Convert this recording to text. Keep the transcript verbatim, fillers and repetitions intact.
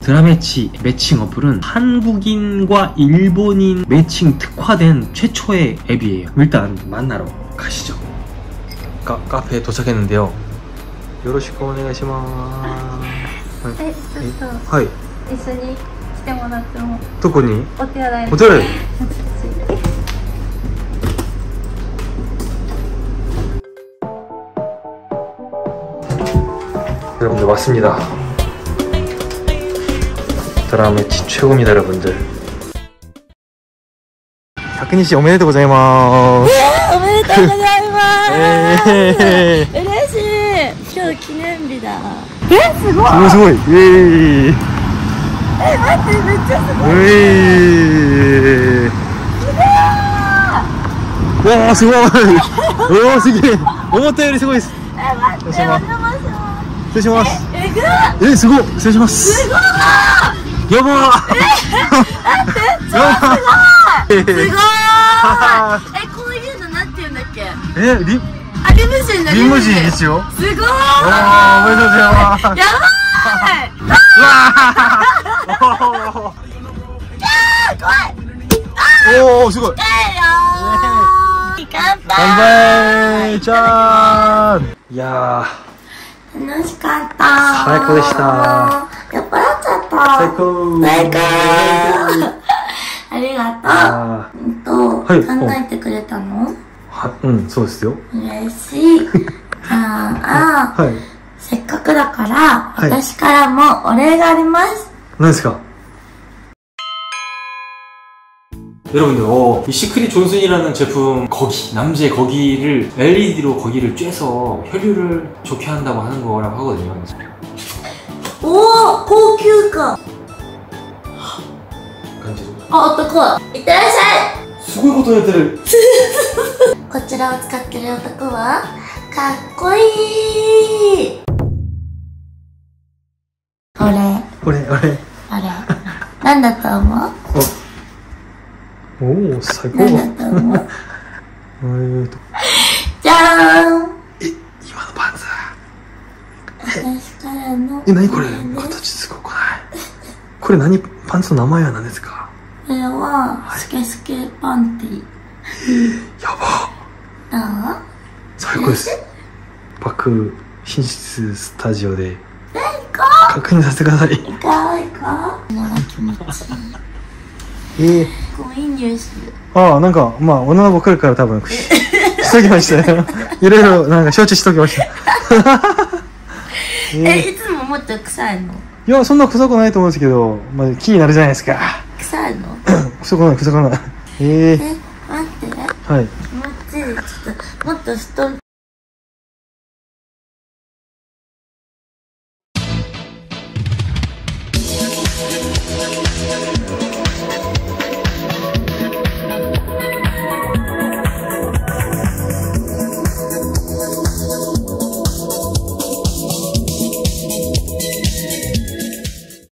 드라매치 매칭 어플은 한국인과 일본인 매칭 특화된 최초의 앱이에요. 일단 만나러 가시죠. 카, 카페에 도착했는데요. 요로시쿠 오네가시마스. 네,ちょっと 하이. 一緒に来てもらっても。 どこに？ お手洗い。 お手洗い。 여러분들 왔습니다. 드라매치 최고입니다, 여러분들. 박근희 씨, 오메데토 고자이마스. 네, 오메데토 고자이마스.嬉しい。今日記念日だ。え、すごい。すごいすごい。えー。え、待って、めっちゃすごい。えー。すごい。わあ、すごい。おお、すげえ。思ったよりすごいです。え、待って、お邪魔します。失礼します。え、えぐっ。え、すごい。失礼します。すごい。やばー。え、待って、超すごい。すごい。え、こういうのなんて言うんだっけ。え、リ。あ、リムジンだ。リムジンですよ。すごい。おー、おめでとうございます。やばい。うわー。怖い。おー、すごい。乾杯。乾杯。じゃーん。いやー。楽しかった。最高でした。酔っ払っちゃった。最高。最高。ありがとう。うんと、考えてくれたの？は、うん、そうですよ。嬉しい。じゃあ、はい、せっかくだから、私からもお礼があります。何ですか？ 여러분들 어, 이 시크릿 존슨이라는 제품 거기, 남자의 거기를 엘이디로 거기를 쬐서 혈류를 좋게 한다고 하는 거라고 하거든요. 오! 고급가! 아, 어떡해! 이때라샤이! すごいことやってる。こちらを使ってる男はかっこいい。俺俺俺俺なんだと思う？おお、最高。なんだと思う？えーとじゃーん。え、今のパンツ私からのえ、何これ形すごくない？これ何パンツの名前は何ですか？これはスケスケパンティ。やば。どう？最高です。バック寝室スタジオで確認させてください。行こう行こう。この気持ちいい。ええ。ごめんニュース。ああ、なんかまあ女の子来るから多分しときましたよ。いろいろなんか承知しときました。え、いつももっと臭いの？いや、そんな臭くないと思うんですけど、まあ気になるじゃないですか。臭いの？臭くない臭くない。ええ。え、待って。はい。気持ちいい。ちょっともっとしと。